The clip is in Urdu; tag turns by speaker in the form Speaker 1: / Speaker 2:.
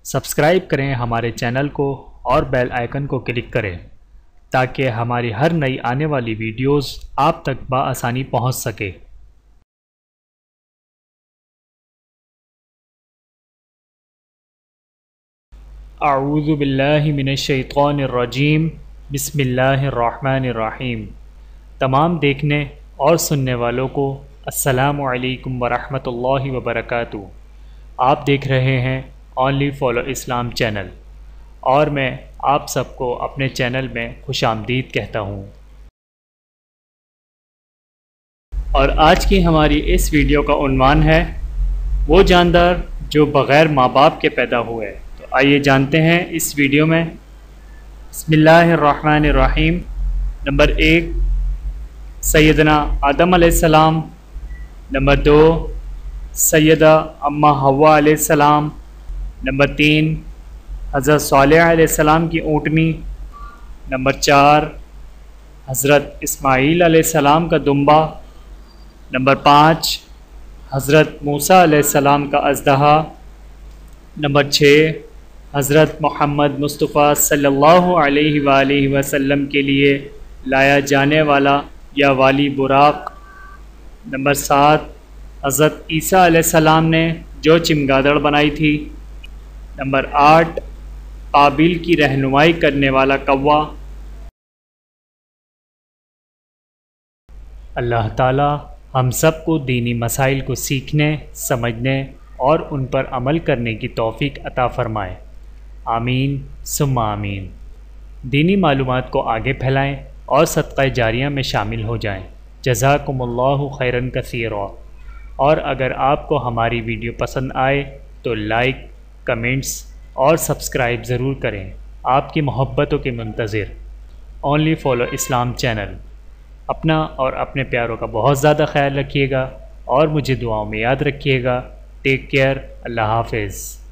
Speaker 1: سبسکرائب کریں ہمارے چینل کو اور بیل آئیکن کو کلک کریں تاکہ ہماری ہر نئی آنے والی ویڈیوز آپ تک بآسانی پہنچ سکے۔ اعوذ باللہ من الشیطان الرجیم، بسم اللہ الرحمن الرحیم۔ تمام دیکھنے اور سننے والوں کو السلام علیکم ورحمۃ اللہ وبرکاتہ۔ آپ دیکھ رہے ہیں اونلی فالو اسلام چینل، اور میں آپ سب کو اپنے چینل میں خوش آمدید کہتا ہوں۔ اور آج کی ہماری اس ویڈیو کا عنوان ہے وہ جاندار جو بغیر ماں باپ کے پیدا ہوئے۔ تو آئیے جانتے ہیں اس ویڈیو میں۔ بسم اللہ الرحمن الرحیم۔ نمبر 1 سیدنا آدم علیہ السلام، نمبر 2 سیدہ اماں حوا علیہ السلام، نمبر 3 حضرت صالح علیہ السلام کی اونٹنی، نمبر 4 حضرت اسماعیل علیہ السلام کا دمبا، نمبر 5 حضرت موسیٰ علیہ السلام کا اژدہا، نمبر 6 حضرت محمد مصطفیٰ صلی اللہ علیہ وآلہ وسلم کے لیے لایا جانے والا یا والی براق، نمبر 7 حضرت عیسیٰ علیہ السلام نے جو چمگادڑ بنائی تھی، نمبر 8 قابیل کی رہنمائی کرنے والا کوا۔ اللہ تعالی ہم سب کو دینی مسائل کو سیکھنے، سمجھنے اور ان پر عمل کرنے کی توفیق عطا فرمائے، آمین ثم آمین۔ دینی معلومات کو آگے پھیلائیں اور صدقہ جاریہ میں شامل ہو جائیں۔ جزاکم اللہ خیرا کثیرا۔ اور اگر آپ کو ہماری ویڈیو پسند آئے تو لائک، کمنٹس اور سبسکرائب ضرور کریں۔ آپ کی محبتوں کے منتظر اونلی فالو اسلام چینل۔ اپنا اور اپنے پیاروں کا بہت زیادہ خیال رکھیے گا اور مجھے دعاؤں میں یاد رکھیے گا۔ Take care. اللہ حافظ۔